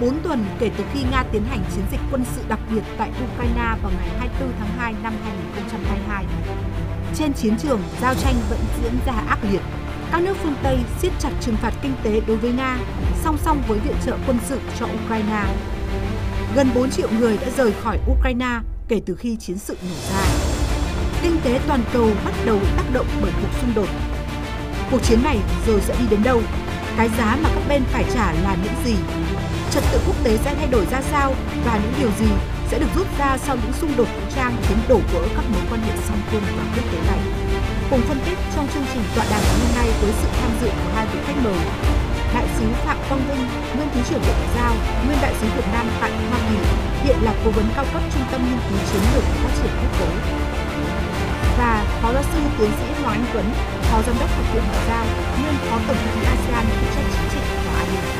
4 tuần kể từ khi Nga tiến hành chiến dịch quân sự đặc biệt tại Ukraine vào ngày 24 tháng 2 năm 2022. Trên chiến trường, giao tranh vẫn diễn ra ác liệt. Các nước phương Tây siết chặt trừng phạt kinh tế đối với Nga, song song với viện trợ quân sự cho Ukraine. Gần 4 triệu người đã rời khỏi Ukraine kể từ khi chiến sự nổ ra. Kinh tế toàn cầu bắt đầu tác động bởi cuộc xung đột. Cuộc chiến này rồi sẽ đi đến đâu? Cái giá mà các bên phải trả là những gì? Trật tự quốc tế sẽ thay đổi ra sao và những điều gì sẽ được rút ra sau những xung đột vũ trang khiến đổ vỡ các mối quan hệ song phương và quốc tế này? Cùng phân tích trong chương trình tọa đàm ngày hôm nay với sự tham dự của hai vị khách mời: Đại sứ Phạm Quang Vinh, nguyên Thứ trưởng Bộ Ngoại giao, nguyên Đại sứ Việt Nam tại Hoa Kỳ, hiện là cố vấn cao cấp Trung tâm Nghiên cứu Chiến lược và Phát triển Quốc tế, và Phó giáo sư tiến sĩ Hoàng Anh Tuấn, Phó Giám đốc Học viện Ngoại giao, nguyên Phó Tổng thư ký ASEAN phụ trách chính trị và an ninh.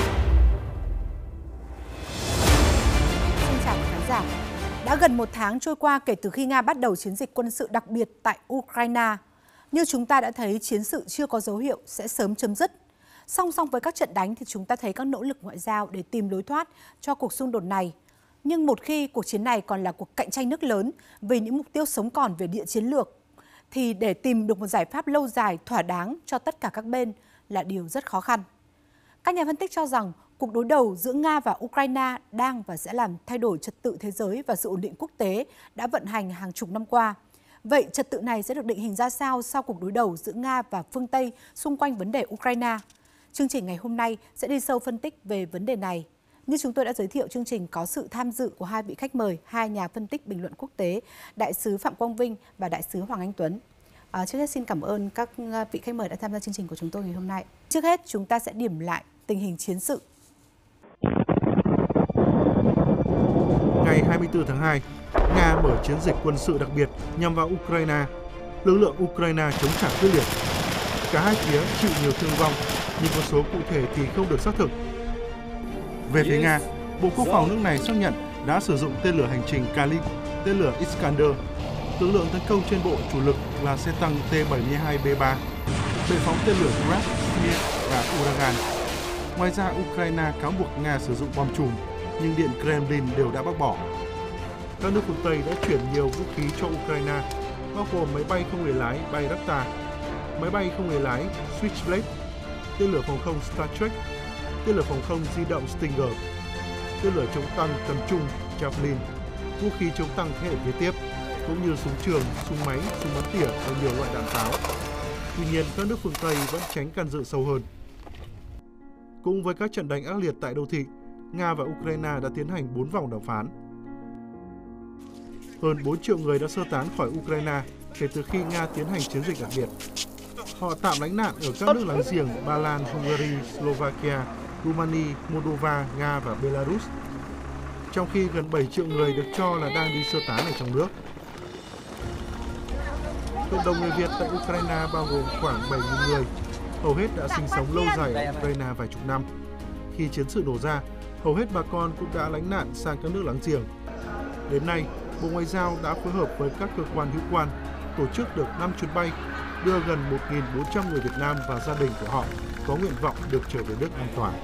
Xin chào khán giả. Đã gần 1 tháng trôi qua kể từ khi Nga bắt đầu chiến dịch quân sự đặc biệt tại Ukraine. Như chúng ta đã thấy, chiến sự chưa có dấu hiệu sẽ sớm chấm dứt. Song song với các trận đánh thì chúng ta thấy các nỗ lực ngoại giao để tìm lối thoát cho cuộc xung đột này. Nhưng một khi cuộc chiến này còn là cuộc cạnh tranh nước lớn vì những mục tiêu sống còn về địa chiến lược, thì để tìm được một giải pháp lâu dài thỏa đáng cho tất cả các bên là điều rất khó khăn. Các nhà phân tích cho rằng cuộc đối đầu giữa Nga và Ukraine đang và sẽ làm thay đổi trật tự thế giới và sự ổn định quốc tế đã vận hành hàng chục năm qua. Vậy trật tự này sẽ được định hình ra sao sau cuộc đối đầu giữa Nga và phương Tây xung quanh vấn đề Ukraine? Chương trình ngày hôm nay sẽ đi sâu phân tích về vấn đề này. Như chúng tôi đã giới thiệu, chương trình có sự tham dự của hai vị khách mời, hai nhà phân tích bình luận quốc tế, Đại sứ Phạm Quang Vinh và Đại sứ Hoàng Anh Tuấn. Trước hết xin cảm ơn các vị khách mời đã tham gia chương trình của chúng tôi ngày hôm nay. Trước hết chúng ta sẽ điểm lại tình hình chiến sự. Ngày 24 tháng 2, Nga mở chiến dịch quân sự đặc biệt nhằm vào Ukraine. Lực lượng Ukraine chống trả quyết liệt. Cả hai phía chịu nhiều thương vong, nhưng con số cụ thể thì không được xác thực. Về phía Nga, Bộ Quốc phòng nước này xác nhận đã sử dụng tên lửa hành trình Kalib, tên lửa Iskander. Lực lượng tấn công trên bộ chủ lực là xe tăng T-72B3, bệ phóng tên lửa Grad, Mir và Uragan. Ngoài ra, Ukraine cáo buộc Nga sử dụng bom chùm, nhưng Điện Kremlin đều đã bác bỏ. Các nước phương Tây đã chuyển nhiều vũ khí cho Ukraine, bao gồm máy bay không người lái Bayraktar, máy bay không người lái Switchblade, tên lửa phòng không Star Trek, tên lửa phòng không di động Stinger, tên lửa chống tăng tầm trung Javelin, vũ khí chống tăng thế hệ kế tiếp, cũng như súng trường, súng máy, súng bắn tỉa và nhiều loại đạn pháo. Tuy nhiên, các nước phương Tây vẫn tránh can dự sâu hơn. Cũng với các trận đánh ác liệt tại đô thị, Nga và Ukraine đã tiến hành 4 vòng đàm phán. Hơn 4 triệu người đã sơ tán khỏi Ukraine kể từ khi Nga tiến hành chiến dịch đặc biệt. Họ tạm lánh nạn ở các nước láng giềng Ba Lan, Hungary, Slovakia, Rumania, Moldova, Nga và Belarus, trong khi gần 7 triệu người được cho là đang đi sơ tán ở trong nước. Cộng đồng người Việt tại Ukraine bao gồm khoảng 7.000 người, hầu hết đã sinh sống lâu dài ở Ukraine vài chục năm. Khi chiến sự nổ ra, hầu hết bà con cũng đã lánh nạn sang các nước láng giềng. Đến nay, Bộ Ngoại giao đã phối hợp với các cơ quan hữu quan tổ chức được 5 chuyến bay, đưa gần 1.400 người Việt Nam và gia đình của họ có nguyện vọng được trở về nước an toàn.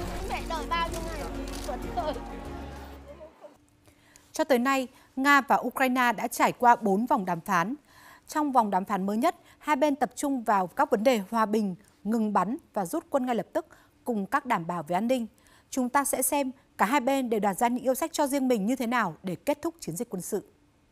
Cho tới nay, Nga và Ukraine đã trải qua 4 vòng đàm phán. Trong vòng đàm phán mới nhất, hai bên tập trung vào các vấn đề hòa bình, ngừng bắn và rút quân ngay lập tức cùng các đảm bảo về an ninh. Chúng ta sẽ xem cả hai bên đều đặt ra những yêu sách cho riêng mình như thế nào để kết thúc chiến dịch quân sự.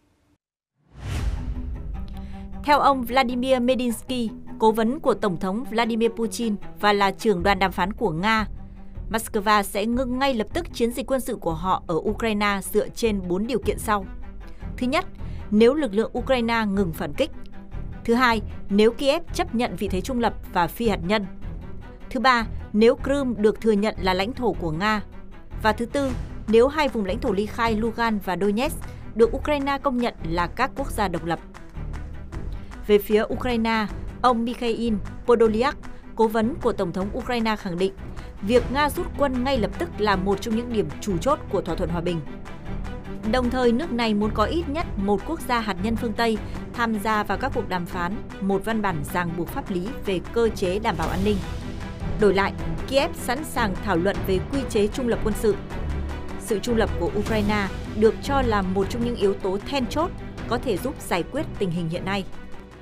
Theo ông Vladimir Medinsky, cố vấn của Tổng thống Vladimir Putin và là trưởng đoàn đàm phán của Nga, Moscow sẽ ngưng ngay lập tức chiến dịch quân sự của họ ở Ukraine dựa trên 4 điều kiện sau. Thứ nhất, nếu lực lượng Ukraine ngừng phản kích. Thứ hai, nếu Kiev chấp nhận vị thế trung lập và phi hạt nhân. Thứ ba, nếu Crimea được thừa nhận là lãnh thổ của Nga. Và thứ tư, nếu hai vùng lãnh thổ ly khai Lugan và Donetsk được Ukraine công nhận là các quốc gia độc lập. Về phía Ukraine, ông Mikhail Podolyak, cố vấn của Tổng thống Ukraine khẳng định việc Nga rút quân ngay lập tức là một trong những điểm chủ chốt của thỏa thuận hòa bình. Đồng thời, nước này muốn có ít nhất một quốc gia hạt nhân phương Tây tham gia vào các cuộc đàm phán, một văn bản ràng buộc pháp lý về cơ chế đảm bảo an ninh. Đổi lại, Kiev sẵn sàng thảo luận về quy chế trung lập quân sự. Sự trung lập của Ukraine được cho là một trong những yếu tố then chốt có thể giúp giải quyết tình hình hiện nay.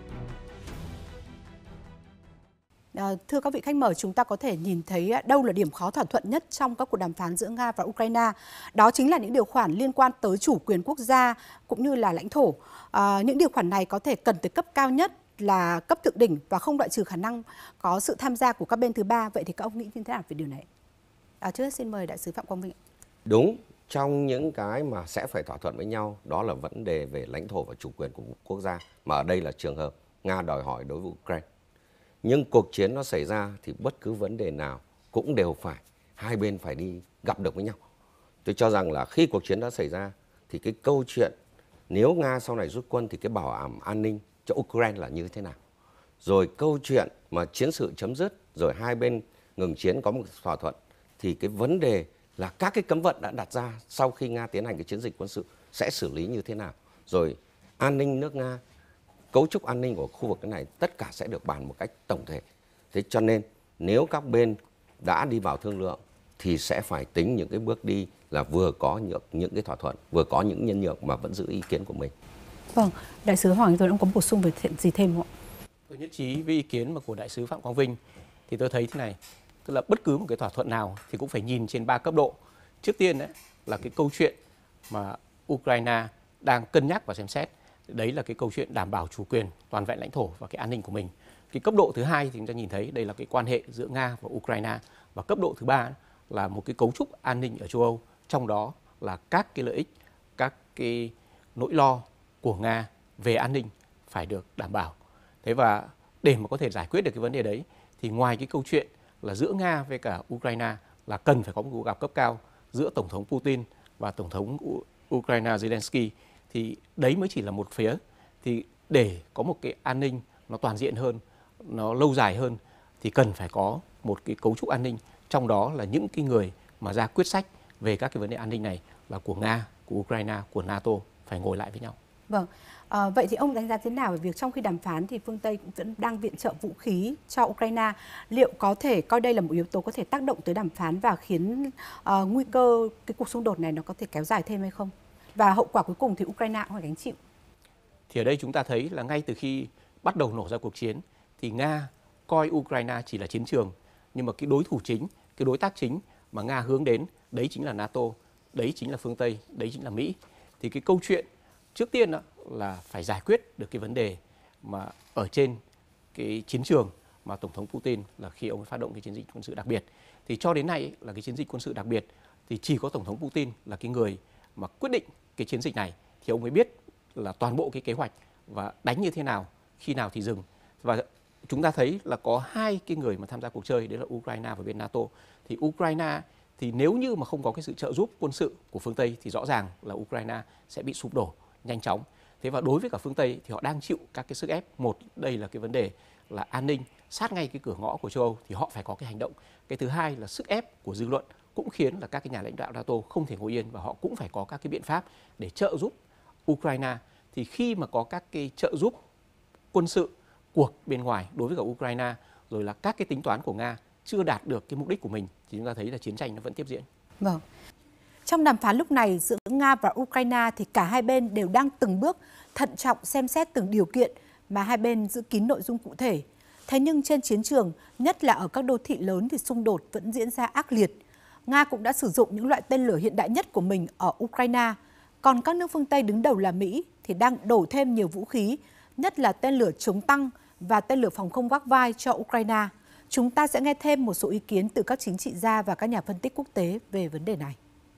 Thưa các vị khách mời, chúng ta có thể nhìn thấy đâu là điểm khó thỏa thuận nhất trong các cuộc đàm phán giữa Nga và Ukraine. Đó chính là những điều khoản liên quan tới chủ quyền quốc gia cũng như là lãnh thổ. Những điều khoản này có thể cần tới cấp cao nhất là cấp thượng đỉnh và không loại trừ khả năng có sự tham gia của các bên thứ ba. Vậy thì các ông nghĩ như thế nào về điều này? Trước hết xin mời đại sứ Phạm Quang Vinh. Đúng, trong những cái mà sẽ phải thỏa thuận với nhau đó là vấn đề về lãnh thổ và chủ quyền của quốc gia, mà ở đây là trường hợp Nga đòi hỏi đối với Ukraine. Nhưng cuộc chiến nó xảy ra thì bất cứ vấn đề nào cũng đều phải hai bên phải đi gặp được với nhau. Tôi cho rằng là khi cuộc chiến đã xảy ra thì cái câu chuyện nếu Nga sau này rút quân thì cái bảo đảm an ninh cho Ukraine là như thế nào. Rồi câu chuyện mà chiến sự chấm dứt rồi hai bên ngừng chiến có một thỏa thuận thì cái vấn đề là các cái cấm vận đã đặt ra sau khi Nga tiến hành cái chiến dịch quân sự sẽ xử lý như thế nào. Rồi an ninh nước Nga, cấu trúc an ninh của khu vực này tất cả sẽ được bàn một cách tổng thể. Thế cho nên nếu các bên đã đi vào thương lượng thì sẽ phải tính những cái bước đi là vừa có những cái thỏa thuận, vừa có những nhân nhượng mà vẫn giữ ý kiến của mình. Vâng, đại sứ Hoàng Anh Tuấn, ông có bổ sung về gì thêm không ạ? Tôi nhất trí với ý kiến của đại sứ Phạm Quang Vinh. Thì tôi thấy thế này, tức là bất cứ một cái thỏa thuận nào thì cũng phải nhìn trên 3 cấp độ. Trước tiên ấy, là cái câu chuyện mà Ukraine đang cân nhắc và xem xét. Đấy là cái câu chuyện đảm bảo chủ quyền, toàn vẹn lãnh thổ và cái an ninh của mình. Cái cấp độ thứ hai thì chúng ta nhìn thấy đây là cái quan hệ giữa Nga và Ukraine. Và cấp độ thứ ba là một cái cấu trúc an ninh ở châu Âu, trong đó là các cái lợi ích, các cái nỗi lo của Nga về an ninh phải được đảm bảo. Thế và để mà có thể giải quyết được cái vấn đề đấy thì ngoài cái câu chuyện là giữa Nga với cả Ukraine là cần phải có một cuộc gặp cấp cao giữa Tổng thống Putin và Tổng thống Ukraine Zelensky, thì đấy mới chỉ là một phía. Thì để có một cái an ninh nó toàn diện hơn, nó lâu dài hơn thì cần phải có một cái cấu trúc an ninh, trong đó là những cái người mà ra quyết sách về các cái vấn đề an ninh này là của Nga, của Ukraine, của NATO phải ngồi lại với nhau. Vâng, vậy thì ông đánh giá thế nào về việc trong khi đàm phán thì phương Tây cũng vẫn đang viện trợ vũ khí cho Ukraine? Liệu có thể coi đây là một yếu tố có thể tác động tới đàm phán và khiến nguy cơ cái cuộc xung đột này nó có thể kéo dài thêm hay không? Và hậu quả cuối cùng thì Ukraine cũng phải gánh chịu. Thì ở đây chúng ta thấy là ngay từ khi bắt đầu nổ ra cuộc chiến thì Nga coi Ukraine chỉ là chiến trường, nhưng mà cái đối thủ chính, cái đối tác chính mà Nga hướng đến đấy chính là NATO, đấy chính là phương Tây, đấy chính là Mỹ. Thì cái câu chuyện trước tiên đó là phải giải quyết được cái vấn đề mà ở trên cái chiến trường mà Tổng thống Putin là khi ông phát động cái chiến dịch quân sự đặc biệt. Thì cho đến nay là cái chiến dịch quân sự đặc biệt thì chỉ có Tổng thống Putin là cái người mà quyết định cái chiến dịch này, thì ông mới biết là toàn bộ cái kế hoạch và đánh như thế nào, khi nào thì dừng. Và chúng ta thấy là có hai cái người mà tham gia cuộc chơi, đấy là Ukraine và bên NATO. Thì Ukraine thì nếu như mà không có cái sự trợ giúp quân sự của phương Tây thì rõ ràng là Ukraine sẽ bị sụp đổ nhanh chóng. Thế và đối với cả phương Tây thì họ đang chịu các cái sức ép. Một, đây là cái vấn đề là an ninh sát ngay cái cửa ngõ của châu Âu thì họ phải có cái hành động. Cái thứ hai là sức ép của dư luận cũng khiến là các cái nhà lãnh đạo NATO không thể ngồi yên và họ cũng phải có các cái biện pháp để trợ giúp Ukraine. Thì khi mà có các cái trợ giúp quân sự của bên ngoài đối với cả Ukraine, rồi là các cái tính toán của Nga chưa đạt được cái mục đích của mình thì chúng ta thấy là chiến tranh nó vẫn tiếp diễn. Vâng. Trong đàm phán lúc này giữa Nga và Ukraine thì cả hai bên đều đang từng bước thận trọng xem xét từng điều kiện mà hai bên giữ kín nội dung cụ thể. Thế nhưng trên chiến trường, nhất là ở các đô thị lớn thì xung đột vẫn diễn ra ác liệt. Nga cũng đã sử dụng những loại tên lửa hiện đại nhất của mình ở Ukraine. Còn các nước phương Tây đứng đầu là Mỹ thì đang đổ thêm nhiều vũ khí, nhất là tên lửa chống tăng và tên lửa phòng không vác vai cho Ukraine. Chúng ta sẽ nghe thêm một số ý kiến từ các chính trị gia và các nhà phân tích quốc tế về vấn đề này.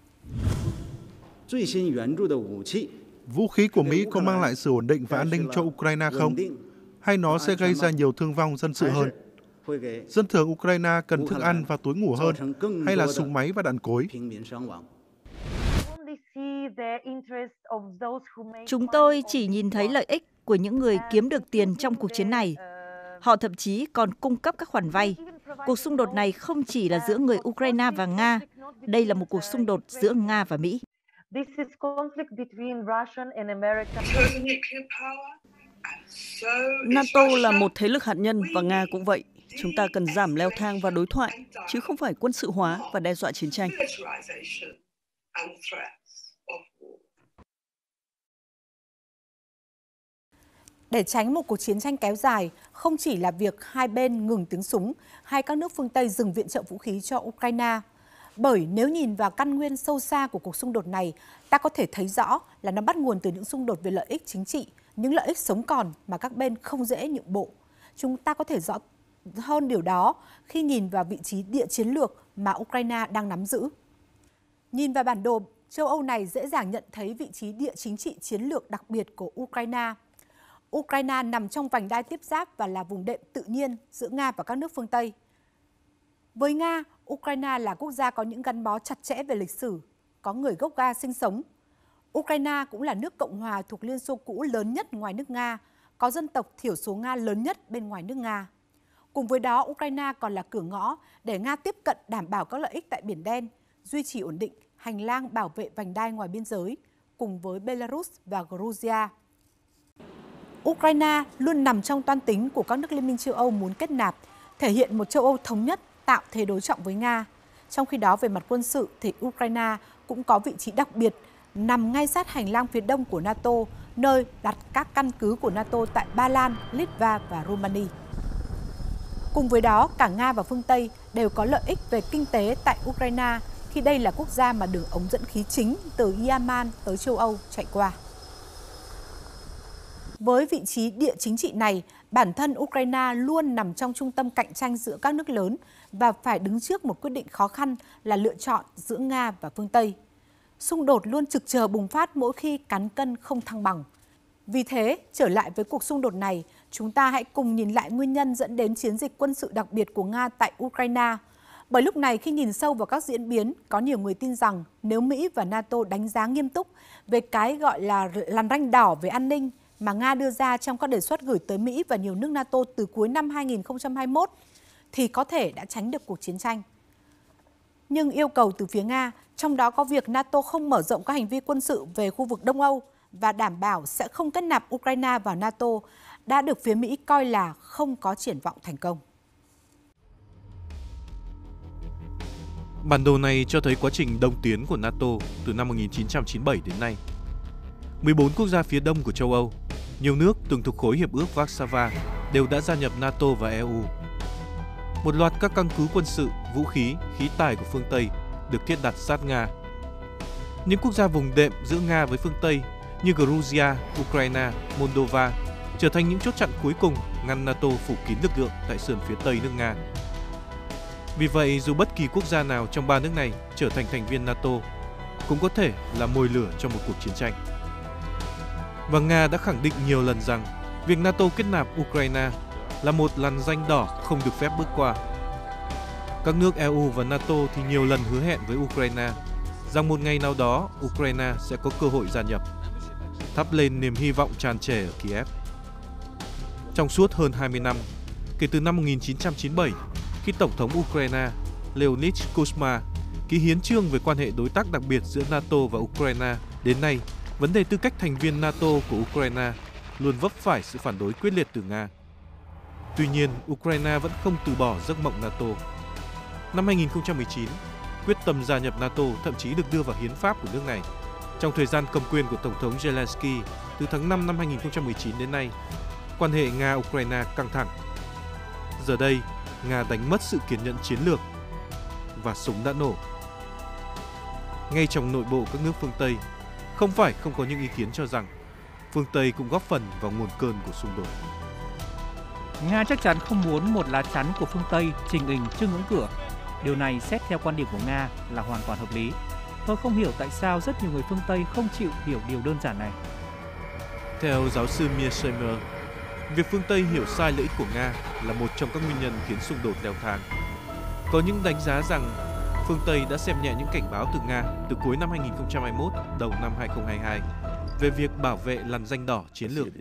Vũ khí của Mỹ có mang lại sự ổn định và an ninh cho Ukraine không? Hay nó sẽ gây ra nhiều thương vong dân sự hơn? Dân thường Ukraine cần thức ăn và tối ngủ hơn, hay là súng máy và đạn cối? Chúng tôi chỉ nhìn thấy lợi ích của những người kiếm được tiền trong cuộc chiến này. Họ thậm chí còn cung cấp các khoản vay. Cuộc xung đột này không chỉ là giữa người Ukraine và Nga, đây là một cuộc xung đột giữa Nga và Mỹ. NATO là một thế lực hạt nhân và Nga cũng vậy. Chúng ta cần giảm leo thang và đối thoại, chứ không phải quân sự hóa và đe dọa chiến tranh. Để tránh một cuộc chiến tranh kéo dài, không chỉ là việc hai bên ngừng tiếng súng hay các nước phương Tây dừng viện trợ vũ khí cho Ukraine. Bởi nếu nhìn vào căn nguyên sâu xa của cuộc xung đột này, ta có thể thấy rõ là nó bắt nguồn từ những xung đột về lợi ích chính trị, những lợi ích sống còn mà các bên không dễ nhượng bộ. Chúng ta có thể rõ hơn điều đó khi nhìn vào vị trí địa chiến lược mà Ukraine đang nắm giữ. Nhìn vào bản đồ châu Âu này dễ dàng nhận thấy vị trí địa chính trị chiến lược đặc biệt của Ukraine. Ukraine nằm trong vành đai tiếp giáp và là vùng đệm tự nhiên giữa Nga và các nước phương Tây. Với Nga, Ukraine là quốc gia có những gắn bó chặt chẽ về lịch sử, có người gốc Nga sinh sống. Ukraine cũng là nước Cộng hòa thuộc Liên Xô cũ lớn nhất ngoài nước Nga, có dân tộc thiểu số Nga lớn nhất bên ngoài nước Nga. Cùng với đó, Ukraine còn là cửa ngõ để Nga tiếp cận đảm bảo các lợi ích tại Biển Đen, duy trì ổn định hành lang bảo vệ vành đai ngoài biên giới, cùng với Belarus và Georgia. Ukraine luôn nằm trong toan tính của các nước Liên minh châu Âu muốn kết nạp, thể hiện một châu Âu thống nhất, tạo thế đối trọng với Nga. Trong khi đó, về mặt quân sự thì Ukraine cũng có vị trí đặc biệt, nằm ngay sát hành lang phía đông của NATO, nơi đặt các căn cứ của NATO tại Ba Lan, Litva và Romania. Cùng với đó, cả Nga và phương Tây đều có lợi ích về kinh tế tại Ukraine, khi đây là quốc gia mà đường ống dẫn khí chính từ Yaman tới châu Âu chạy qua. Với vị trí địa chính trị này, bản thân Ukraine luôn nằm trong trung tâm cạnh tranh giữa các nước lớn và phải đứng trước một quyết định khó khăn là lựa chọn giữa Nga và phương Tây. Xung đột luôn trực chờ bùng phát mỗi khi cán cân không thăng bằng. Vì thế, trở lại với cuộc xung đột này, chúng ta hãy cùng nhìn lại nguyên nhân dẫn đến chiến dịch quân sự đặc biệt của Nga tại Ukraine. Bởi lúc này, khi nhìn sâu vào các diễn biến, có nhiều người tin rằng nếu Mỹ và NATO đánh giá nghiêm túc về cái gọi là làn ranh đỏ về an ninh mà Nga đưa ra trong các đề xuất gửi tới Mỹ và nhiều nước NATO từ cuối năm 2021, thì có thể đã tránh được cuộc chiến tranh. Nhưng yêu cầu từ phía Nga, trong đó có việc NATO không mở rộng các hành vi quân sự về khu vực Đông Âu và đảm bảo sẽ không kết nạp Ukraine vào NATO, đã được phía Mỹ coi là không có triển vọng thành công. Bản đồ này cho thấy quá trình đông tiến của NATO từ năm 1997 đến nay. 14 quốc gia phía đông của châu Âu, nhiều nước từng thuộc khối hiệp ước Warsaw đều đã gia nhập NATO và EU. Một loạt các căn cứ quân sự, vũ khí, khí tài của phương Tây được thiết đặt sát Nga. Những quốc gia vùng đệm giữa Nga với phương Tây như Georgia, Ukraine, Moldova trở thành những chốt chặn cuối cùng ngăn NATO phủ kín lực lượng tại sườn phía Tây nước Nga. Vì vậy, dù bất kỳ quốc gia nào trong ba nước này trở thành thành viên NATO cũng có thể là mồi lửa cho một cuộc chiến tranh. Và Nga đã khẳng định nhiều lần rằng việc NATO kết nạp Ukraine là một làn ranh đỏ không được phép bước qua. Các nước EU và NATO thì nhiều lần hứa hẹn với Ukraine rằng một ngày nào đó Ukraine sẽ có cơ hội gia nhập, thắp lên niềm hy vọng tràn trề ở Kiev. Trong suốt hơn 20 năm, kể từ năm 1997, khi Tổng thống Ukraine Leonid Kuchma ký hiến chương về quan hệ đối tác đặc biệt giữa NATO và Ukraine, đến nay, vấn đề tư cách thành viên NATO của Ukraine luôn vấp phải sự phản đối quyết liệt từ Nga. Tuy nhiên, Ukraine vẫn không từ bỏ giấc mộng NATO. Năm 2019, quyết tâm gia nhập NATO thậm chí được đưa vào hiến pháp của nước này. Trong thời gian cầm quyền của Tổng thống Zelensky từ tháng 5 năm 2019 đến nay, quan hệ Nga-Ukraine căng thẳng. Giờ đây, Nga đánh mất sự kiên nhẫn chiến lược và súng đã nổ. Ngay trong nội bộ các nước phương Tây, không phải không có những ý kiến cho rằng phương Tây cũng góp phần vào nguồn cơn của xung đột. Nga chắc chắn không muốn một lá chắn của phương Tây trình hình trước ngưỡng cửa. Điều này xét theo quan điểm của Nga là hoàn toàn hợp lý. Tôi không hiểu tại sao rất nhiều người phương Tây không chịu hiểu điều đơn giản này. Theo giáo sư Mearsheimer, việc phương Tây hiểu sai lợi ích của Nga là một trong các nguyên nhân khiến xung đột leo thang. Có những đánh giá rằng phương Tây đã xem nhẹ những cảnh báo từ Nga từ cuối năm 2021, đầu năm 2022 về việc bảo vệ làn ranh đỏ chiến lược.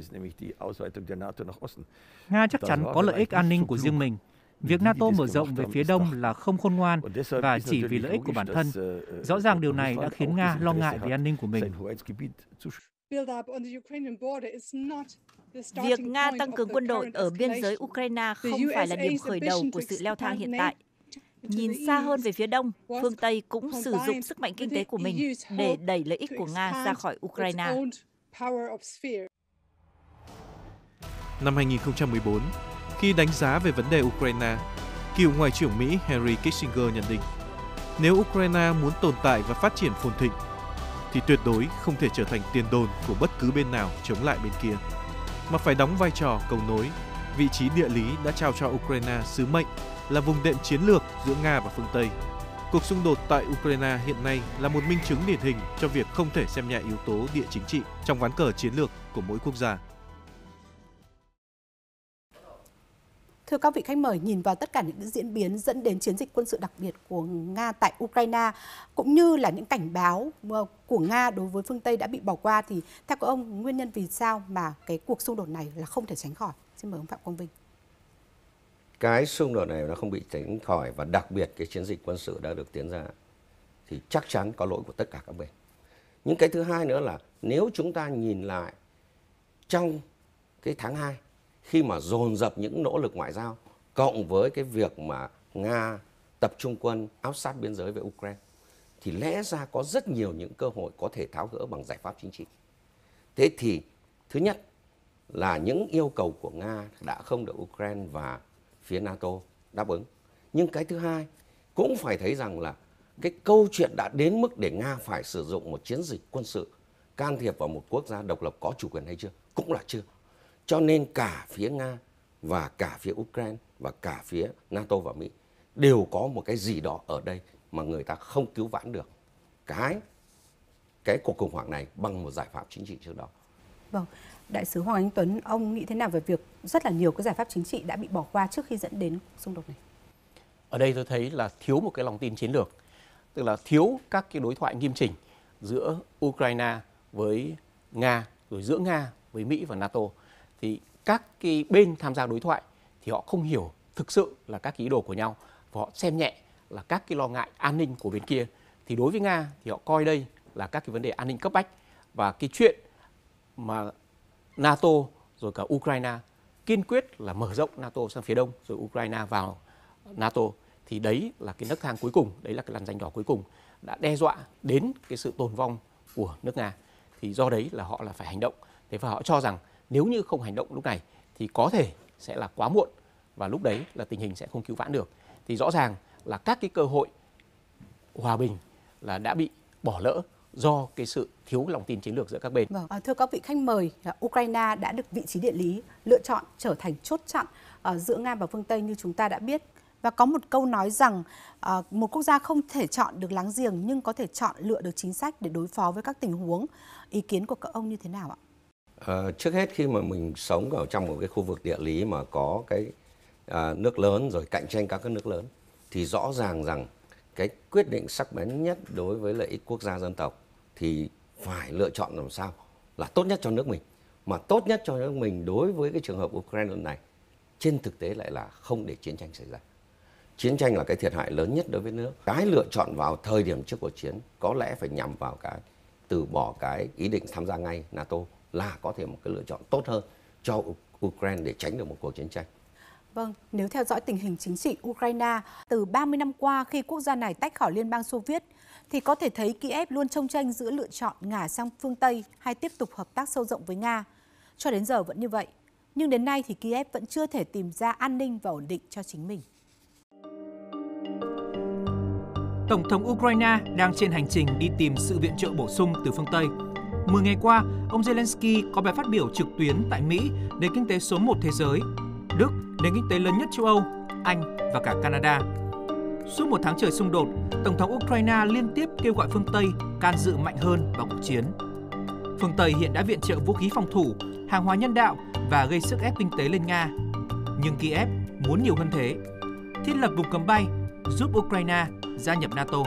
Nga chắc chắn có lợi ích an ninh của riêng mình. Việc NATO mở rộng về phía đông là không khôn ngoan và chỉ vì lợi ích của bản thân. Rõ ràng điều này đã khiến Nga lo ngại về an ninh của mình. Việc Nga tăng cường quân đội ở biên giới Ukraine không phải là điểm khởi đầu của sự leo thang hiện tại. Nhìn xa hơn về phía đông, phương Tây cũng sử dụng sức mạnh kinh tế của mình để đẩy lợi ích của Nga ra khỏi Ukraine. Năm 2014, khi đánh giá về vấn đề Ukraine, cựu Ngoại trưởng Mỹ Henry Kissinger nhận định, nếu Ukraine muốn tồn tại và phát triển phồn thịnh, thì tuyệt đối không thể trở thành tiền đồn của bất cứ bên nào chống lại bên kia, mà phải đóng vai trò cầu nối. Vị trí địa lý đã trao cho Ukraine sứ mệnh là vùng đệm chiến lược giữa Nga và phương Tây. Cuộc xung đột tại Ukraine hiện nay là một minh chứng điển hình cho việc không thể xem nhẹ yếu tố địa chính trị trong ván cờ chiến lược của mỗi quốc gia. Thưa các vị khách mời, nhìn vào tất cả những diễn biến dẫn đến chiến dịch quân sự đặc biệt của Nga tại Ukraine, cũng như là những cảnh báo của Nga đối với phương Tây đã bị bỏ qua, thì theo các ông, nguyên nhân vì sao mà cái cuộc xung đột này là không thể tránh khỏi? Xin mời ông Phạm Quang Vinh. Cái xung đột này nó không bị tránh khỏi, và đặc biệt cái chiến dịch quân sự đã được tiến ra thì chắc chắn có lỗi của tất cả các bên. Nhưng cái thứ hai nữa là nếu chúng ta nhìn lại trong cái tháng 2, khi mà dồn dập những nỗ lực ngoại giao cộng với cái việc mà Nga tập trung quân áp sát biên giới với Ukraine, thì lẽ ra có rất nhiều những cơ hội có thể tháo gỡ bằng giải pháp chính trị. Thế thì thứ nhất là những yêu cầu của Nga đã không được Ukraine và phía NATO đáp ứng. Nhưng cái thứ hai cũng phải thấy rằng là cái câu chuyện đã đến mức để Nga phải sử dụng một chiến dịch quân sự can thiệp vào một quốc gia độc lập có chủ quyền hay chưa? Cũng là chưa. Cho nên cả phía Nga và cả phía Ukraine và cả phía NATO và Mỹ đều có một cái gì đó ở đây mà người ta không cứu vãn được cái cuộc khủng hoảng này bằng một giải pháp chính trị trước đó. Vâng, Đại sứ Hoàng Anh Tuấn, ông nghĩ thế nào về việc rất là nhiều cái giải pháp chính trị đã bị bỏ qua trước khi dẫn đến xung đột này? Ở đây tôi thấy là thiếu một cái lòng tin chiến lược, tức là thiếu các cái đối thoại nghiêm chỉnh giữa Ukraine với Nga, rồi giữa Nga với Mỹ và NATO. Thì các cái bên tham gia đối thoại thì họ không hiểu thực sự là các ý đồ của nhau, và họ xem nhẹ là các cái lo ngại an ninh của bên kia. Thì đối với Nga thì họ coi đây là các cái vấn đề an ninh cấp bách, và cái chuyện mà NATO rồi cả Ukraine kiên quyết là mở rộng NATO sang phía đông rồi Ukraine vào NATO, thì đấy là cái nấc thang cuối cùng, đấy là cái lằn ranh đỏ cuối cùng đã đe dọa đến cái sự tồn vong của nước Nga. Thì do đấy là họ là phải hành động. Thế và họ cho rằng nếu như không hành động lúc này thì có thể sẽ là quá muộn, và lúc đấy là tình hình sẽ không cứu vãn được. Thì rõ ràng là các cái cơ hội hòa bình là đã bị bỏ lỡ do cái sự thiếu lòng tin chiến lược giữa các bên. Vâng, thưa các vị khách mời, Ukraine đã được vị trí địa lý lựa chọn trở thành chốt chặn giữa Nga và phương Tây như chúng ta đã biết. Và có một câu nói rằng một quốc gia không thể chọn được láng giềng nhưng có thể chọn lựa được chính sách để đối phó với các tình huống. Ý kiến của các ông như thế nào ạ? Trước hết khi mà mình sống ở trong một cái khu vực địa lý mà có cái nước lớn rồi cạnh tranh các nước lớn, thì rõ ràng rằng cái quyết định sắc bén nhất đối với lợi ích quốc gia dân tộc thì phải lựa chọn làm sao là tốt nhất cho nước mình. Mà tốt nhất cho nước mình đối với cái trường hợp Ukraine lần này, trên thực tế lại là không để chiến tranh xảy ra. Chiến tranh là cái thiệt hại lớn nhất đối với nước. Cái lựa chọn vào thời điểm trước cuộc chiến có lẽ phải nhằm vào cái từ bỏ cái ý định tham gia ngay NATO là có thể một cái lựa chọn tốt hơn cho Ukraine để tránh được một cuộc chiến tranh. Vâng, nếu theo dõi tình hình chính trị Ukraine từ 30 năm qua khi quốc gia này tách khỏi Liên bang Xô Viết, thì có thể thấy Kiev luôn chông chênh giữa lựa chọn ngả sang phương Tây hay tiếp tục hợp tác sâu rộng với Nga. Cho đến giờ vẫn như vậy, nhưng đến nay thì Kiev vẫn chưa thể tìm ra an ninh và ổn định cho chính mình. Tổng thống Ukraine đang trên hành trình đi tìm sự viện trợ bổ sung từ phương Tây. 10 ngày qua, ông Zelensky có bài phát biểu trực tuyến tại Mỹ, nền kinh tế số 1 thế giới, Đức, nền kinh tế lớn nhất châu Âu, Anh và cả Canada. Suốt một tháng trời xung đột, Tổng thống Ukraine liên tiếp kêu gọi phương Tây can dự mạnh hơn vào cuộc chiến. Phương Tây hiện đã viện trợ vũ khí phòng thủ, hàng hóa nhân đạo và gây sức ép kinh tế lên Nga. Nhưng Kiev muốn nhiều hơn thế, thiết lập vùng cấm bay, giúp Ukraine gia nhập NATO.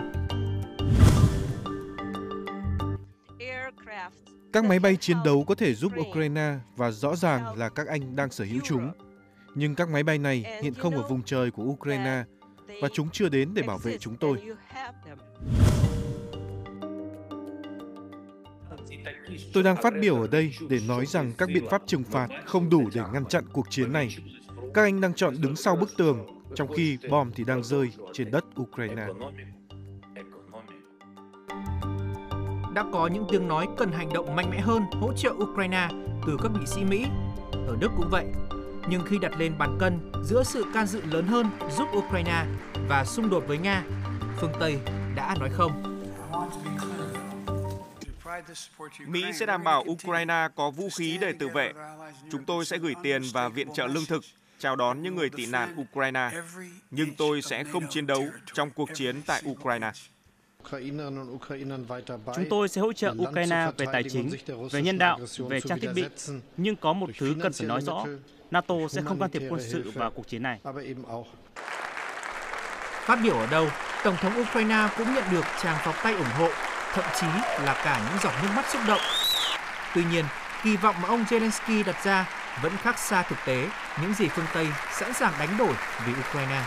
Các máy bay chiến đấu có thể giúp Ukraine và rõ ràng là các anh đang sở hữu chúng. Nhưng các máy bay này hiện không ở vùng trời của Ukraine và chúng chưa đến để bảo vệ chúng tôi. Tôi đang phát biểu ở đây để nói rằng các biện pháp trừng phạt không đủ để ngăn chặn cuộc chiến này. Các anh đang chọn đứng sau bức tường, trong khi bom thì đang rơi trên đất Ukraine. Đã có những tiếng nói cần hành động mạnh mẽ hơn hỗ trợ Ukraine từ các nghị sĩ Mỹ. Ở Đức cũng vậy. Nhưng khi đặt lên bàn cân giữa sự can dự lớn hơn giúp Ukraine và xung đột với Nga, phương Tây đã nói không. Mỹ sẽ đảm bảo Ukraine có vũ khí để tự vệ. Chúng tôi sẽ gửi tiền và viện trợ lương thực, chào đón những người tị nạn Ukraine. Nhưng tôi sẽ không chiến đấu trong cuộc chiến tại Ukraine. Chúng tôi sẽ hỗ trợ Ukraine về tài chính, về nhân đạo, về trang thiết bị. Nhưng có một thứ cần phải nói rõ, NATO sẽ không can thiệp quân sự vào cuộc chiến này. Phát biểu ở đâu, Tổng thống Ukraine cũng nhận được tràng pháo tay ủng hộ, thậm chí là cả những giọt nước mắt xúc động. Tuy nhiên, kỳ vọng mà ông Zelensky đặt ra vẫn khác xa thực tế những gì phương Tây sẵn sàng đánh đổi vì Ukraine.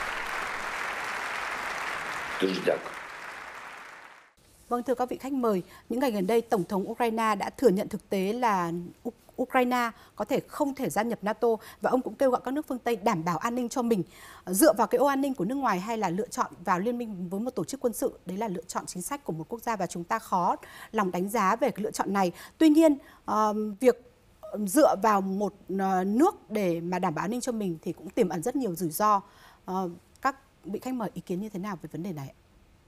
Vâng, thưa các vị khách mời, những ngày gần đây, Tổng thống Ukraine đã thừa nhận thực tế là Ukraine có thể không thể gia nhập NATO và ông cũng kêu gọi các nước phương Tây đảm bảo an ninh cho mình. Dựa vào cái ô an ninh của nước ngoài hay là lựa chọn vào liên minh với một tổ chức quân sự, đấy là lựa chọn chính sách của một quốc gia và chúng ta khó lòng đánh giá về cái lựa chọn này. Tuy nhiên, việc dựa vào một nước để mà đảm bảo an ninh cho mình thì cũng tiềm ẩn rất nhiều rủi ro. Các vị khách mời ý kiến như thế nào về vấn đề này?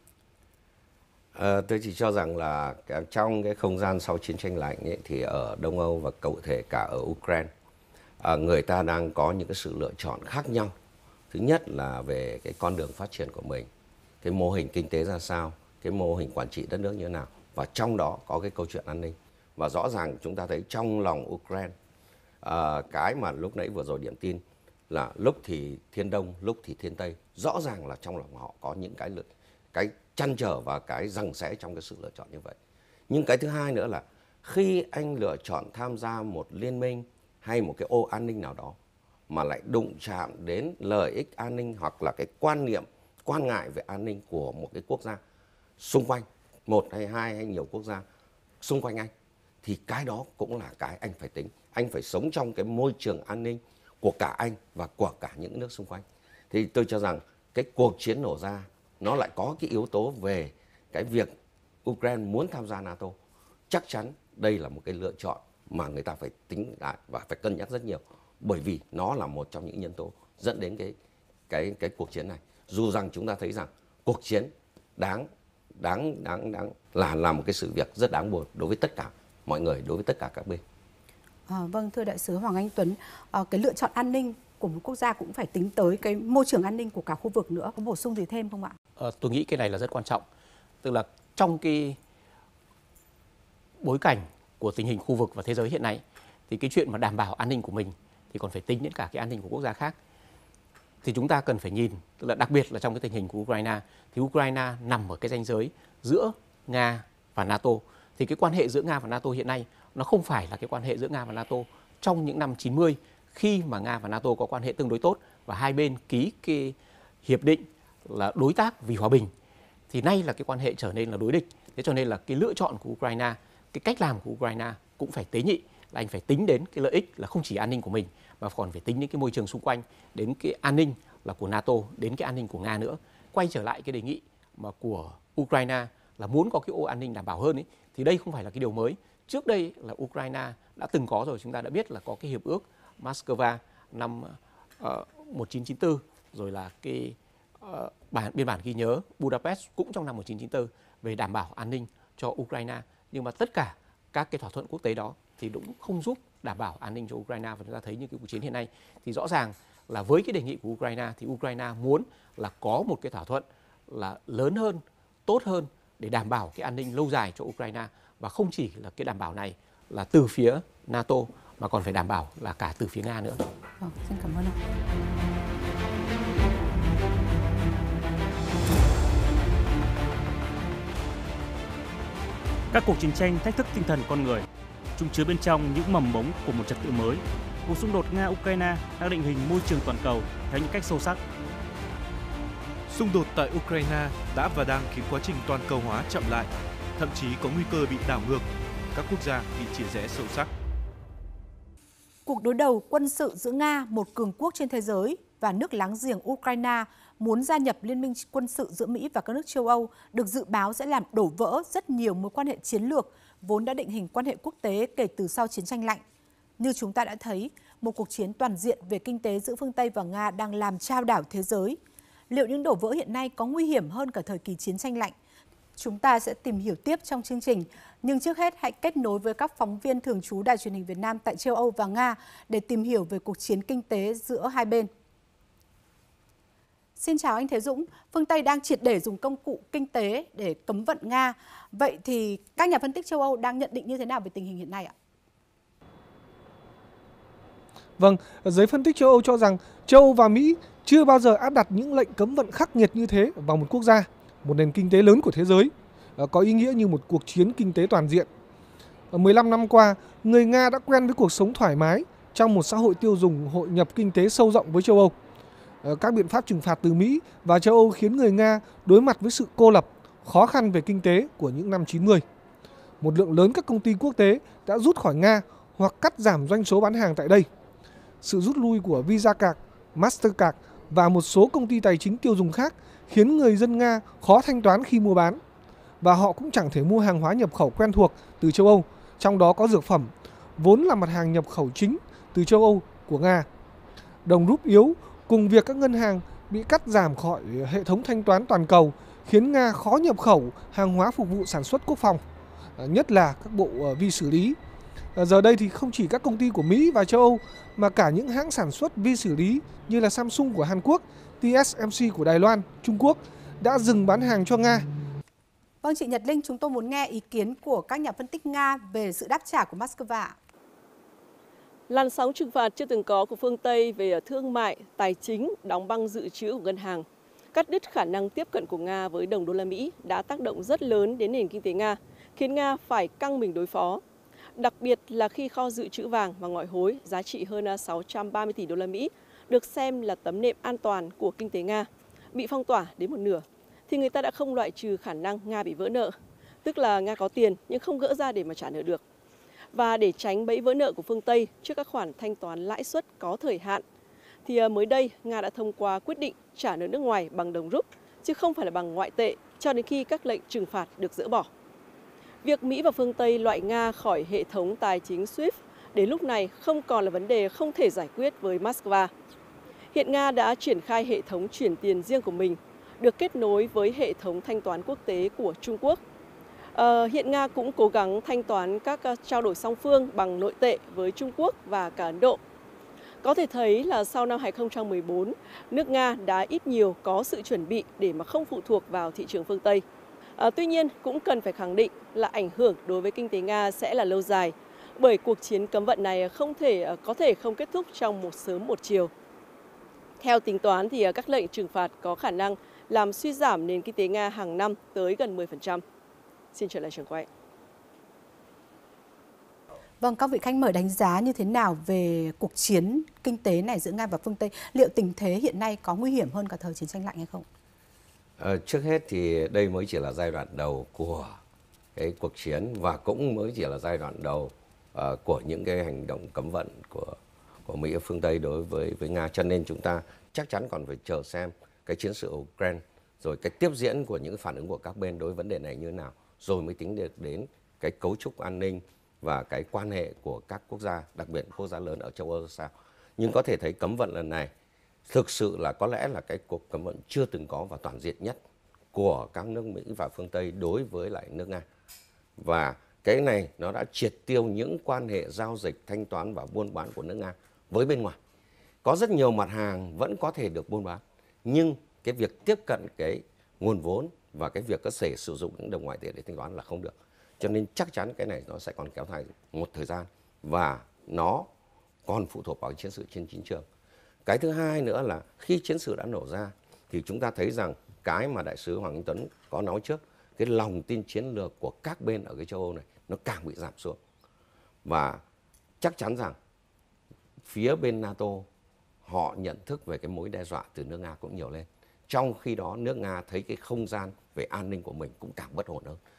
Tôi chỉ cho rằng là trong cái không gian sau chiến tranh lạnh ấy, thì ở Đông Âu và cụ thể cả ở Ukraine, người ta đang có những cái sự lựa chọn khác nhau. Thứ nhất là về cái con đường phát triển của mình, cái mô hình kinh tế ra sao, cái mô hình quản trị đất nước như thế nào, và trong đó có cái câu chuyện an ninh. Và rõ ràng chúng ta thấy trong lòng Ukraine, cái mà lúc nãy vừa rồi điểm tin là lúc thì thiên đông, lúc thì thiên tây, rõ ràng là trong lòng họ có những cái trăn trở và cái giằng xé trong cái sự lựa chọn như vậy. Nhưng cái thứ hai nữa là khi anh lựa chọn tham gia một liên minh hay một cái ô an ninh nào đó mà lại đụng chạm đến lợi ích an ninh hoặc là cái quan niệm, quan ngại về an ninh của một cái quốc gia xung quanh, một hay hai hay nhiều quốc gia xung quanh anh, thì cái đó cũng là cái anh phải tính. Anh phải sống trong cái môi trường an ninh của cả anh và của cả những nước xung quanh. Thì tôi cho rằng cái cuộc chiến nổ ra nó lại có cái yếu tố về cái việc Ukraine muốn tham gia NATO. Chắc chắn đây là một cái lựa chọn mà người ta phải tính lại và phải cân nhắc rất nhiều, bởi vì nó là một trong những nhân tố dẫn đến cái cuộc chiến này. Dù rằng chúng ta thấy rằng cuộc chiến đáng là một cái sự việc rất đáng buồn đối với tất cả mọi người, đối với tất cả các bên. Vâng, thưa đại sứ Hoàng Anh Tuấn, cái lựa chọn an ninh của một quốc gia cũng phải tính tới cái môi trường an ninh của cả khu vực nữa. Có bổ sung gì thêm không ạ? Tôi nghĩ cái này là rất quan trọng. Tức là trong cái bối cảnh của tình hình khu vực và thế giới hiện nay, thì cái chuyện mà đảm bảo an ninh của mình thì còn phải tính đến cả cái an ninh của quốc gia khác. Thì chúng ta cần phải nhìn, tức là đặc biệt là trong cái tình hình của Ukraine, thì Ukraine nằm ở cái ranh giới giữa Nga và NATO. Thì cái quan hệ giữa Nga và NATO hiện nay nó không phải là cái quan hệ giữa Nga và NATO trong những năm 90, khi mà Nga và NATO có quan hệ tương đối tốt và hai bên ký cái hiệp định là đối tác vì hòa bình, thì nay là cái quan hệ trở nên là đối địch. Thế cho nên là cái lựa chọn của Ukraine, cái cách làm của Ukraine cũng phải tế nhị, là anh phải tính đến cái lợi ích là không chỉ an ninh của mình mà còn phải tính đến cái môi trường xung quanh, đến cái an ninh là của NATO, đến cái an ninh của Nga nữa. Quay trở lại cái đề nghị mà của Ukraine là muốn có cái ô an ninh đảm bảo hơn ấy, thì đây không phải là cái điều mới. Trước đây là Ukraine đã từng có rồi, chúng ta đã biết là có cái hiệp ước Moscow năm 1994, rồi là cái biên bản ghi nhớ Budapest cũng trong năm 1994 về đảm bảo an ninh cho Ukraine. Nhưng mà tất cả các cái thỏa thuận quốc tế đó thì cũng không giúp đảm bảo an ninh cho Ukraine, và chúng ta thấy như cái cuộc chiến hiện nay thì rõ ràng là với cái đề nghị của Ukraine thì Ukraine muốn là có một cái thỏa thuận là lớn hơn, tốt hơn để đảm bảo cái an ninh lâu dài cho Ukraine, và không chỉ là cái đảm bảo này là từ phía NATO mà còn phải đảm bảo là cả từ phía Nga nữa. Xin cảm ơn ông. Các cuộc chiến tranh thách thức tinh thần con người, chúng chứa bên trong những mầm mống của một trật tự mới. Cuộc xung đột Nga-Ukraine đang định hình môi trường toàn cầu theo những cách sâu sắc. Xung đột tại Ukraine đã và đang khiến quá trình toàn cầu hóa chậm lại, thậm chí có nguy cơ bị đảo ngược. các quốc gia bị chia rẽ sâu sắc. Cuộc đối đầu quân sự giữa Nga, một cường quốc trên thế giới, và nước láng giềng Ukraine muốn gia nhập liên minh quân sự giữa Mỹ và các nước châu Âu được dự báo sẽ làm đổ vỡ rất nhiều mối quan hệ chiến lược vốn đã định hình quan hệ quốc tế kể từ sau chiến tranh lạnh. Như chúng ta đã thấy, một cuộc chiến toàn diện về kinh tế giữa phương Tây và Nga đang làm chao đảo thế giới. Liệu những đổ vỡ hiện nay có nguy hiểm hơn cả thời kỳ chiến tranh lạnh? Chúng ta sẽ tìm hiểu tiếp trong chương trình. Nhưng trước hết, hãy kết nối với các phóng viên thường trú Đài truyền hình Việt Nam tại châu Âu và Nga để tìm hiểu về cuộc chiến kinh tế giữa hai bên. Xin chào anh Thế Dũng. Phương Tây đang triệt để dùng công cụ kinh tế để cấm vận Nga. Vậy thì các nhà phân tích châu Âu đang nhận định như thế nào về tình hình hiện nay ạ? Vâng, giới phân tích châu Âu cho rằng châu Âu và Mỹ chưa bao giờ áp đặt những lệnh cấm vận khắc nghiệt như thế vào một quốc gia, một nền kinh tế lớn của thế giới, có ý nghĩa như một cuộc chiến kinh tế toàn diện. 15 năm qua, người Nga đã quen với cuộc sống thoải mái trong một xã hội tiêu dùng hội nhập kinh tế sâu rộng với châu Âu. Các biện pháp trừng phạt từ Mỹ và châu Âu khiến người Nga đối mặt với sự cô lập, khó khăn về kinh tế của những năm 90. Một lượng lớn các công ty quốc tế đã rút khỏi Nga hoặc cắt giảm doanh số bán hàng tại đây. Sự rút lui của Visa Card, Mastercard và một số công ty tài chính tiêu dùng khác khiến người dân Nga khó thanh toán khi mua bán. Và họ cũng chẳng thể mua hàng hóa nhập khẩu quen thuộc từ châu Âu, trong đó có dược phẩm, vốn là mặt hàng nhập khẩu chính từ châu Âu của Nga. Đồng rúp yếu cùng việc các ngân hàng bị cắt giảm khỏi hệ thống thanh toán toàn cầu khiến Nga khó nhập khẩu hàng hóa phục vụ sản xuất quốc phòng, nhất là các bộ vi xử lý. Giờ đây thì không chỉ các công ty của Mỹ và châu Âu mà cả những hãng sản xuất vi xử lý như là Samsung của Hàn Quốc, TSMC của Đài Loan, Trung Quốc đã dừng bán hàng cho Nga. Vâng, chị Nhật Linh, chúng tôi muốn nghe ý kiến của các nhà phân tích Nga về sự đáp trả của Moscow. Làn sóng trừng phạt chưa từng có của phương Tây về thương mại, tài chính, đóng băng dự trữ của ngân hàng, cắt đứt khả năng tiếp cận của Nga với đồng đô la Mỹ đã tác động rất lớn đến nền kinh tế Nga, khiến Nga phải căng mình đối phó. Đặc biệt là khi kho dự trữ vàng và ngoại hối giá trị hơn 630 tỷ đô la Mỹ được xem là tấm nệm an toàn của kinh tế Nga, bị phong tỏa đến một nửa, thì người ta đã không loại trừ khả năng Nga bị vỡ nợ, tức là Nga có tiền nhưng không gỡ ra để mà trả nợ được. Và để tránh bẫy vỡ nợ của phương Tây trước các khoản thanh toán lãi suất có thời hạn, thì mới đây Nga đã thông qua quyết định trả nợ nước ngoài bằng đồng rúp, chứ không phải là bằng ngoại tệ cho đến khi các lệnh trừng phạt được dỡ bỏ. Việc Mỹ và phương Tây loại Nga khỏi hệ thống tài chính SWIFT đến lúc này không còn là vấn đề không thể giải quyết với Moscow. Hiện Nga đã triển khai hệ thống chuyển tiền riêng của mình, được kết nối với hệ thống thanh toán quốc tế của Trung Quốc. Hiện Nga cũng cố gắng thanh toán các trao đổi song phương bằng nội tệ với Trung Quốc và cả Ấn Độ. Có thể thấy là sau năm 2014, nước Nga đã ít nhiều có sự chuẩn bị để mà không phụ thuộc vào thị trường phương Tây. Tuy nhiên, cũng cần phải khẳng định là ảnh hưởng đối với kinh tế Nga sẽ là lâu dài, bởi cuộc chiến cấm vận này có thể không kết thúc trong một sớm một chiều. Theo tính toán thì các lệnh trừng phạt có khả năng làm suy giảm nền kinh tế Nga hàng năm tới gần 10%. Xin trở lại trường quay. Vâng, các vị khách mời đánh giá như thế nào về cuộc chiến kinh tế này giữa Nga và phương Tây? Liệu tình thế hiện nay có nguy hiểm hơn cả thời chiến tranh lạnh hay không? Trước hết thì đây mới chỉ là giai đoạn đầu của cái cuộc chiến và cũng mới chỉ là giai đoạn đầu của những cái hành động cấm vận của Mỹ ở phương Tây đối với Nga, cho nên chúng ta chắc chắn còn phải chờ xem cái chiến sự ở Ukraine rồi cái tiếp diễn của những phản ứng của các bên đối với vấn đề này như thế nào, rồi mới tính được đến cái cấu trúc an ninh và cái quan hệ của các quốc gia, đặc biệt quốc gia lớn ở châu Âu sao. Nhưng có thể thấy cấm vận lần này thực sự là có lẽ là cái cuộc cấm vận chưa từng có và toàn diện nhất của các nước Mỹ và phương Tây đối với lại nước Nga. Và cái này nó đã triệt tiêu những quan hệ giao dịch, thanh toán và buôn bán của nước Nga với bên ngoài. Có rất nhiều mặt hàng vẫn có thể được buôn bán, nhưng cái việc tiếp cận cái nguồn vốn và cái việc có thể sử dụng những đồng ngoại tệ để thanh toán là không được. Cho nên chắc chắn cái này nó sẽ còn kéo dài một thời gian và nó còn phụ thuộc vào chiến sự trên chiến trường. Cái thứ hai nữa là khi chiến sự đã nổ ra thì chúng ta thấy rằng cái mà đại sứ Hoàng Anh Tuấn có nói trước, cái lòng tin chiến lược của các bên ở cái châu Âu này nó càng bị giảm xuống. Và chắc chắn rằng phía bên NATO họ nhận thức về cái mối đe dọa từ nước Nga cũng nhiều lên. Trong khi đó nước Nga thấy cái không gian về an ninh của mình cũng càng bất ổn hơn.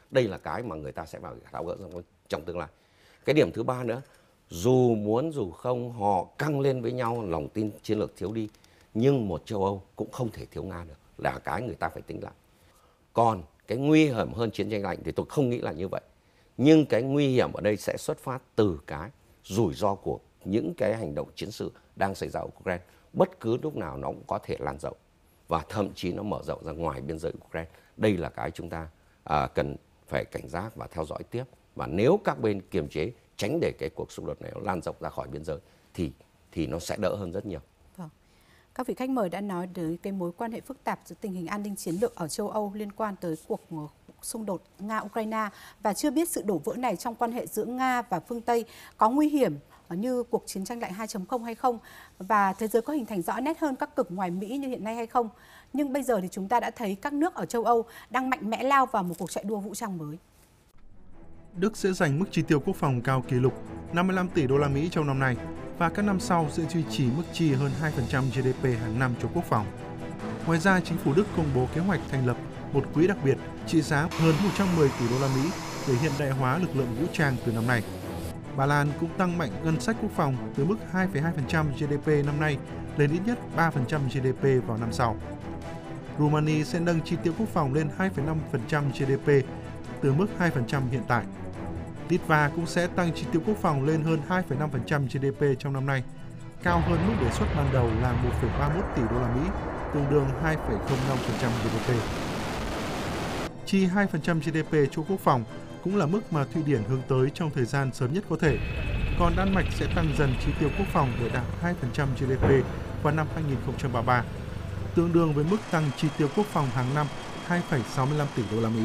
Đây là cái mà người ta sẽ phải tháo gỡ trong tương lai. Cái điểm thứ ba nữa, dù muốn dù không họ căng lên với nhau, lòng tin chiến lược thiếu đi, nhưng một châu Âu cũng không thể thiếu Nga được, là cái người ta phải tính lại. Còn cái nguy hiểm hơn chiến tranh lạnh thì tôi không nghĩ là như vậy. Nhưng cái nguy hiểm ở đây sẽ xuất phát từ cái rủi ro của những cái hành động chiến sự đang xảy ra ở Ukraine. Bất cứ lúc nào nó cũng có thể lan rộng và thậm chí nó mở rộng ra ngoài biên giới Ukraine. Đây là cái chúng ta cần phải cảnh giác và theo dõi tiếp. Và nếu các bên kiềm chế, tránh để cái cuộc xung đột này lan rộng ra khỏi biên giới thì nó sẽ đỡ hơn rất nhiều. Vâng. Các vị khách mời đã nói đến cái mối quan hệ phức tạp giữa tình hình an ninh chiến lược ở châu Âu liên quan tới cuộc xung đột Nga-Ukraine và chưa biết sự đổ vỡ này trong quan hệ giữa Nga và phương Tây có nguy hiểm như cuộc chiến tranh lạnh 2.0 hay không, và thế giới có hình thành rõ nét hơn các cực ngoài Mỹ như hiện nay hay không. Nhưng bây giờ thì chúng ta đã thấy các nước ở châu Âu đang mạnh mẽ lao vào một cuộc chạy đua vũ trang mới. Đức sẽ dành mức chi tiêu quốc phòng cao kỷ lục 55 tỷ đô la Mỹ trong năm nay và các năm sau sẽ duy trì mức chi hơn 2% GDP hàng năm cho quốc phòng. Ngoài ra, chính phủ Đức công bố kế hoạch thành lập một quỹ đặc biệt trị giá hơn 110 tỷ đô la Mỹ để hiện đại hóa lực lượng vũ trang từ năm nay. Ba Lan cũng tăng mạnh ngân sách quốc phòng từ mức 2,2% GDP năm nay lên ít nhất 3% GDP vào năm sau. Rumani sẽ nâng chi tiêu quốc phòng lên 2,5% GDP từ mức 2% hiện tại. Litva cũng sẽ tăng chi tiêu quốc phòng lên hơn 2,5% GDP trong năm nay, cao hơn mức đề xuất ban đầu là 1,31 tỷ đô la Mỹ, tương đương 2,05% GDP. Chi 2% GDP cho quốc phòng cũng là mức mà Thụy Điển hướng tới trong thời gian sớm nhất có thể. Còn Đan Mạch sẽ tăng dần chi tiêu quốc phòng để đạt 2% GDP vào năm 2033, tương đương với mức tăng chi tiêu quốc phòng hàng năm 2,65 tỷ đô la Mỹ.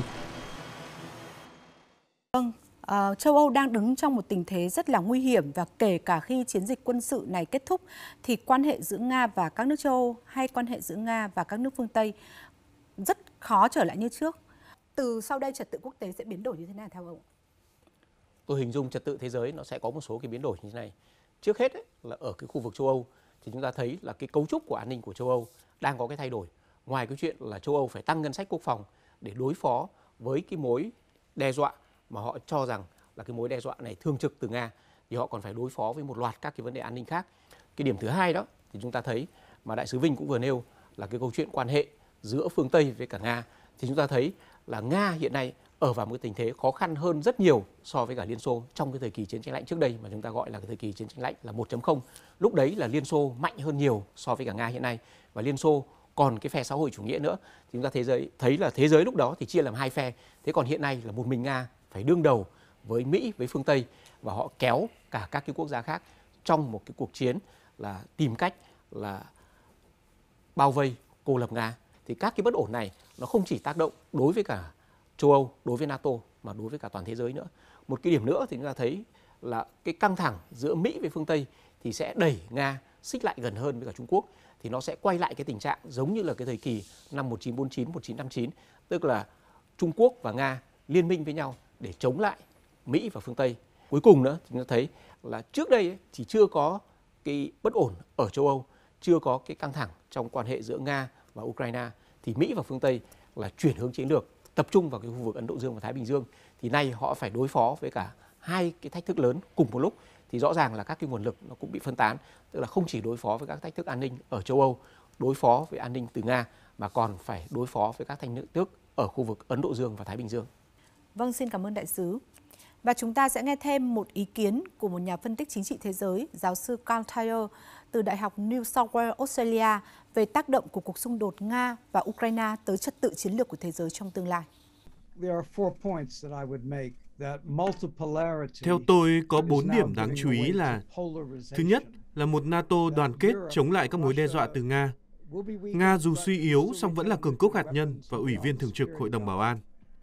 Vâng, châu Âu đang đứng trong một tình thế rất là nguy hiểm và kể cả khi chiến dịch quân sự này kết thúc thì quan hệ giữa Nga và các nước châu Âu hay quan hệ giữa Nga và các nước phương Tây rất khó trở lại như trước. Từ sau đây trật tự quốc tế sẽ biến đổi như thế nào theo ông? Tôi hình dung trật tự thế giới nó sẽ có một số cái biến đổi như thế này. Trước hết ấy, là ở cái khu vực châu Âu thì chúng ta thấy là cái cấu trúc của an ninh của châu Âu đang có cái thay đổi. Ngoài cái chuyện là châu Âu phải tăng ngân sách quốc phòng để đối phó với cái mối đe dọa mà họ cho rằng là cái mối đe dọa này thường trực từ Nga, thì họ còn phải đối phó với một loạt các cái vấn đề an ninh khác. Cái điểm thứ hai đó thì chúng ta thấy mà Đại sứ Vinh cũng vừa nêu là cái câu chuyện quan hệ giữa phương Tây với cả Nga. Thì chúng ta thấy là Nga hiện nay ở vào một tình thế khó khăn hơn rất nhiều so với cả Liên Xô trong cái thời kỳ chiến tranh lạnh trước đây mà chúng ta gọi là cái thời kỳ chiến tranh lạnh là 1.0. Lúc đấy là Liên Xô mạnh hơn nhiều so với cả Nga hiện nay, và Liên Xô còn cái phe xã hội chủ nghĩa nữa. Thì chúng ta thấy là thế giới lúc đó thì chia làm hai phe. Thế còn hiện nay là một mình Nga phải đương đầu với Mỹ, với phương Tây, và họ kéo cả các cái quốc gia khác trong một cái cuộc chiến là tìm cách là bao vây, cô lập Nga. Thì các cái bất ổn này nó không chỉ tác động đối với cả châu Âu, đối với NATO mà đối với cả toàn thế giới nữa. Một cái điểm nữa thì chúng ta thấy là cái căng thẳng giữa Mỹ với phương Tây thì sẽ đẩy Nga xích lại gần hơn với cả Trung Quốc, thì nó sẽ quay lại cái tình trạng giống như là cái thời kỳ năm 1949, 1959, tức là Trung Quốc và Nga liên minh với nhau để chống lại Mỹ và phương Tây. Cuối cùng nữa thì chúng ta thấy là trước đây ấy, thì chưa có cái bất ổn ở châu Âu, chưa có cái căng thẳng trong quan hệ giữa Nga và Ukraine, thì Mỹ và phương Tây là chuyển hướng chiến lược tập trung vào cái khu vực Ấn Độ Dương và Thái Bình Dương. Thì nay họ phải đối phó với cả hai cái thách thức lớn cùng một lúc, thì rõ ràng là các cái nguồn lực nó cũng bị phân tán, tức là không chỉ đối phó với các thách thức an ninh ở châu Âu, đối phó với an ninh từ Nga, mà còn phải đối phó với các thách thức ở khu vực Ấn Độ Dương và Thái Bình Dương. Vâng, xin cảm ơn đại sứ. Và chúng ta sẽ nghe thêm một ý kiến của một nhà phân tích chính trị thế giới, giáo sư Carl Thayer từ Đại học New South Wales, Australia về tác động của cuộc xung đột Nga và Ukraine tới trật tự chiến lược của thế giới trong tương lai. Theo tôi, có 4 điểm đáng chú ý là: thứ nhất là một NATO đoàn kết chống lại các mối đe dọa từ Nga. Nga dù suy yếu song vẫn là cường quốc hạt nhân và ủy viên thường trực Hội đồng Bảo an.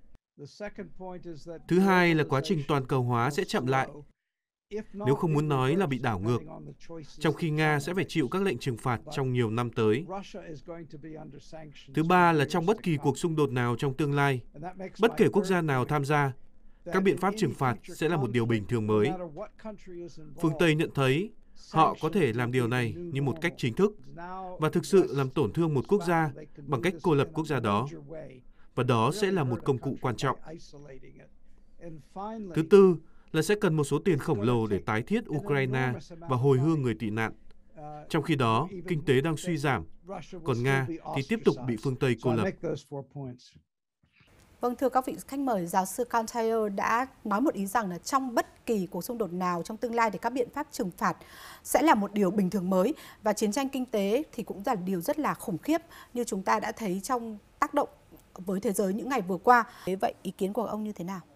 Thứ hai là quá trình toàn cầu hóa sẽ chậm lại, nếu không muốn nói là bị đảo ngược, trong khi Nga sẽ phải chịu các lệnh trừng phạt trong nhiều năm tới. Thứ ba là trong bất kỳ cuộc xung đột nào trong tương lai, bất kể quốc gia nào tham gia, các biện pháp trừng phạt sẽ là một điều bình thường mới. Phương Tây nhận thấy họ có thể làm điều này như một cách chính thức và thực sự làm tổn thương một quốc gia bằng cách cô lập quốc gia đó. và đó sẽ là một công cụ quan trọng. Thứ tư là sẽ cần một số tiền khổng lồ để tái thiết Ukraine và hồi hương người tị nạn. Trong khi đó, kinh tế đang suy giảm, còn Nga thì tiếp tục bị phương Tây cô lập. Vâng, thưa các vị khách mời, giáo sư Carl Thayer đã nói một ý rằng là trong bất kỳ cuộc xung đột nào trong tương lai thì các biện pháp trừng phạt sẽ là một điều bình thường mới, và chiến tranh kinh tế thì cũng là điều rất là khủng khiếp như chúng ta đã thấy trong tác động với thế giới những ngày vừa qua. Thế vậy ý kiến của ông như thế nào?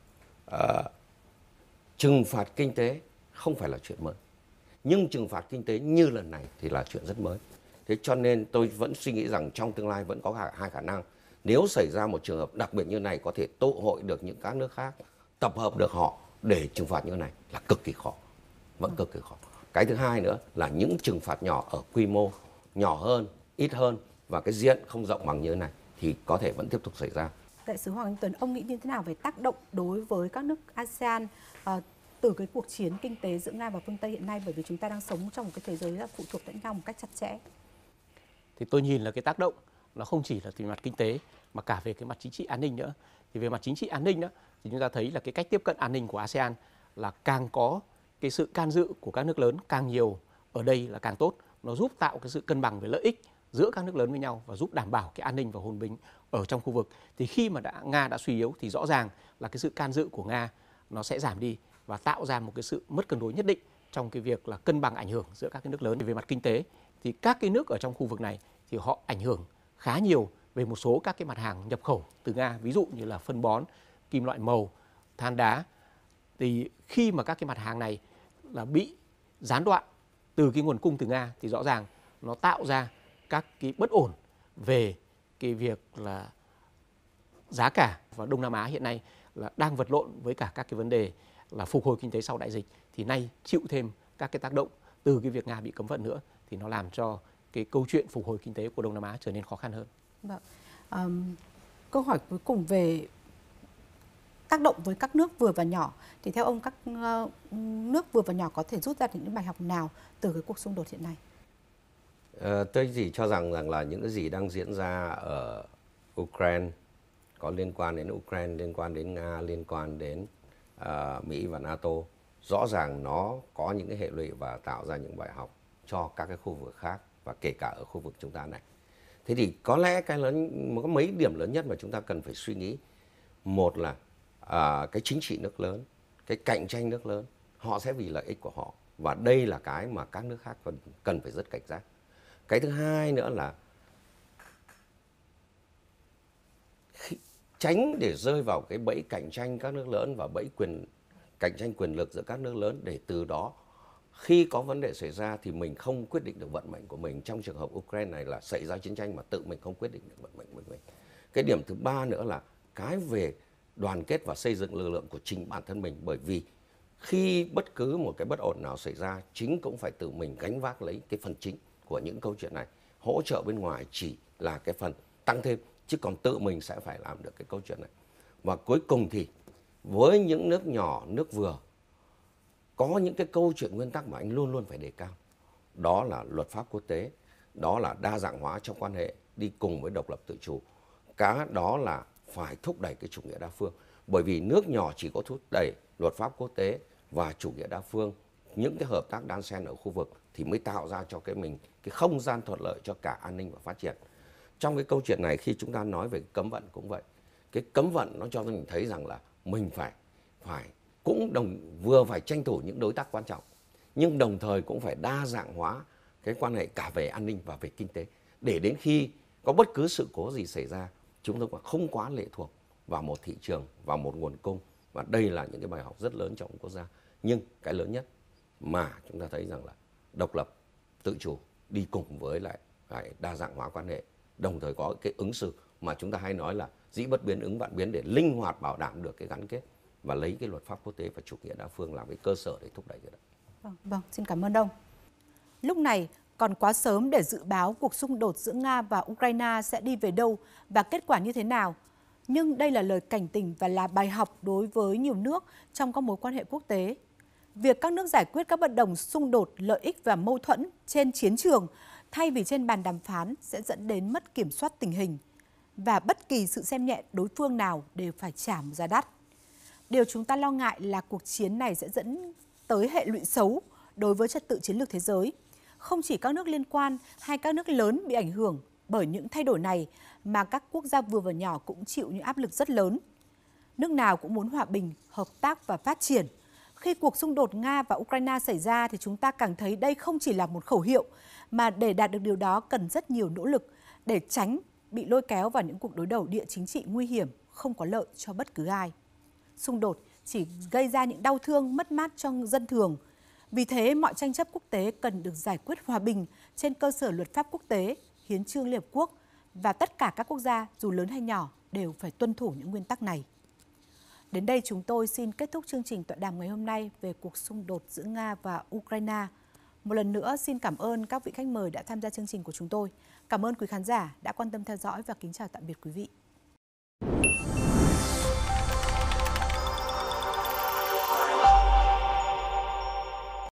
Trừng phạt kinh tế không phải là chuyện mới, nhưng trừng phạt kinh tế như lần này thì là chuyện rất mới. Thế cho nên tôi vẫn suy nghĩ rằng trong tương lai vẫn có hai khả năng. Nếu xảy ra một trường hợp đặc biệt như này, có thể tụ hội được những các nước khác, tập hợp được họ để trừng phạt như này là cực kỳ khó, vẫn cực kỳ khó. Cái thứ hai nữa là những trừng phạt nhỏ ở quy mô nhỏ hơn, ít hơn và cái diện không rộng bằng như thế này thì có thể vẫn tiếp tục xảy ra. Đại sứ Hoàng Anh Tuấn, ông nghĩ như thế nào về tác động đối với các nước ASEAN từ cái cuộc chiến kinh tế giữa Nga và phương Tây hiện nay, bởi vì chúng ta đang sống trong một cái thế giới là phụ thuộc lẫn nhau một cách chặt chẽ? Thì tôi nhìn là cái tác động nó không chỉ là từ mặt kinh tế mà cả về cái mặt chính trị an ninh nữa. Thì về mặt chính trị an ninh đó thì chúng ta thấy là cái cách tiếp cận an ninh của ASEAN là càng có cái sự can dự của các nước lớn càng nhiều ở đây là càng tốt. Nó giúp tạo cái sự cân bằng về lợi ích giữa các nước lớn với nhau và giúp đảm bảo cái an ninh và hòa bình ở trong khu vực. Thì khi mà Nga đã suy yếu thì rõ ràng là cái sự can dự của Nga nó sẽ giảm đi và tạo ra một cái sự mất cân đối nhất định trong cái việc là cân bằng ảnh hưởng giữa các cái nước lớn. Về mặt kinh tế thì các cái nước ở trong khu vực này thì họ ảnh hưởng khá nhiều về một số các cái mặt hàng nhập khẩu từ Nga, ví dụ như là phân bón, kim loại màu, than đá. Thì khi mà các cái mặt hàng này là bị gián đoạn từ cái nguồn cung từ Nga thì rõ ràng nó tạo ra các cái bất ổn về cái việc là giá cả, và Đông Nam Á hiện nay là đang vật lộn với cả các cái vấn đề là phục hồi kinh tế sau đại dịch, thì nay chịu thêm các cái tác động từ cái việc Nga bị cấm vận nữa thì nó làm cho cái câu chuyện phục hồi kinh tế của Đông Nam Á trở nên khó khăn hơn. Vâng. Câu hỏi cuối cùng về tác động với các nước vừa và nhỏ, thì theo ông các nước vừa và nhỏ có thể rút ra những bài học nào từ cái cuộc xung đột hiện nay? Tôi chỉ cho rằng là những cái gì đang diễn ra ở Ukraine, có liên quan đến Ukraine, liên quan đến Nga, liên quan đến Mỹ và NATO, rõ ràng nó có những cái hệ lụy và tạo ra những bài học cho các cái khu vực khác và kể cả ở khu vực chúng ta này. Thế thì có lẽ có mấy điểm lớn nhất mà chúng ta cần phải suy nghĩ. Một là cái chính trị nước lớn, cái cạnh tranh nước lớn, họ sẽ vì lợi ích của họ. Và đây là cái mà các nước khác cần phải rất cảnh giác. Cái thứ hai nữa là tránh để rơi vào cái bẫy cạnh tranh các nước lớn và bẫy cạnh tranh quyền lực giữa các nước lớn, để từ đó khi có vấn đề xảy ra thì mình không quyết định được vận mệnh của mình. Trong trường hợp Ukraine này là xảy ra chiến tranh mà tự mình không quyết định được vận mệnh của mình. Cái điểm thứ ba nữa là cái về đoàn kết và xây dựng lực lượng của chính bản thân mình, bởi vì khi bất cứ một cái bất ổn nào xảy ra, chính cũng phải tự mình gánh vác lấy cái phần chính của những câu chuyện này. Hỗ trợ bên ngoài chỉ là cái phần tăng thêm, chứ còn tự mình sẽ phải làm được cái câu chuyện này. Và cuối cùng thì với những nước nhỏ, nước vừa, có những cái câu chuyện nguyên tắc mà anh luôn luôn phải đề cao. Đó là luật pháp quốc tế, đó là đa dạng hóa trong quan hệ đi cùng với độc lập tự chủ. Cái đó là phải thúc đẩy cái chủ nghĩa đa phương. Bởi vì nước nhỏ chỉ có thúc đẩy luật pháp quốc tế và chủ nghĩa đa phương, những cái hợp tác đan xen ở khu vực thì mới tạo ra cho cái không gian thuận lợi cho cả an ninh và phát triển. Trong cái câu chuyện này, khi chúng ta nói về cấm vận cũng vậy. Cái cấm vận nó cho mình thấy rằng là mình phải vừa phải tranh thủ những đối tác quan trọng, nhưng đồng thời cũng phải đa dạng hóa cái quan hệ cả về an ninh và về kinh tế, để đến khi có bất cứ sự cố gì xảy ra, chúng ta không quá lệ thuộc vào một thị trường, vào một nguồn cung. Và đây là những cái bài học rất lớn trong quốc gia. Nhưng cái lớn nhất mà chúng ta thấy rằng là độc lập, tự chủ đi cùng với lại đa dạng hóa quan hệ, đồng thời có cái ứng xử mà chúng ta hay nói là dĩ bất biến ứng vạn biến, để linh hoạt bảo đảm được cái gắn kết và lấy cái luật pháp quốc tế và chủ nghĩa đa phương làm cái cơ sở để thúc đẩy cái đó. Vâng, xin cảm ơn ông. Lúc này còn quá sớm để dự báo cuộc xung đột giữa Nga và Ukraine sẽ đi về đâu và kết quả như thế nào. Nhưng đây là lời cảnh tỉnh và là bài học đối với nhiều nước trong các mối quan hệ quốc tế. Việc các nước giải quyết các bất đồng xung đột, lợi ích và mâu thuẫn trên chiến trường thay vì trên bàn đàm phán sẽ dẫn đến mất kiểm soát tình hình. và bất kỳ sự xem nhẹ đối phương nào đều phải trả một giá đắt. Điều chúng ta lo ngại là cuộc chiến này sẽ dẫn tới hệ lụy xấu đối với trật tự chiến lược thế giới. Không chỉ các nước liên quan hay các nước lớn bị ảnh hưởng bởi những thay đổi này, mà các quốc gia vừa và nhỏ cũng chịu những áp lực rất lớn. Nước nào cũng muốn hòa bình, hợp tác và phát triển. Khi cuộc xung đột Nga và Ukraine xảy ra thì chúng ta càng thấy đây không chỉ là một khẩu hiệu, mà để đạt được điều đó cần rất nhiều nỗ lực để tránh bị lôi kéo vào những cuộc đối đầu địa chính trị nguy hiểm, không có lợi cho bất cứ ai. Xung đột chỉ gây ra những đau thương, mất mát cho dân thường. Vì thế, mọi tranh chấp quốc tế cần được giải quyết hòa bình trên cơ sở luật pháp quốc tế, hiến chương Liên Hợp Quốc, và tất cả các quốc gia, dù lớn hay nhỏ, đều phải tuân thủ những nguyên tắc này. Đến đây chúng tôi xin kết thúc chương trình tọa đàm ngày hôm nay về cuộc xung đột giữa Nga và Ukraine. Một lần nữa xin cảm ơn các vị khách mời đã tham gia chương trình của chúng tôi. Cảm ơn quý khán giả đã quan tâm theo dõi và kính chào tạm biệt quý vị.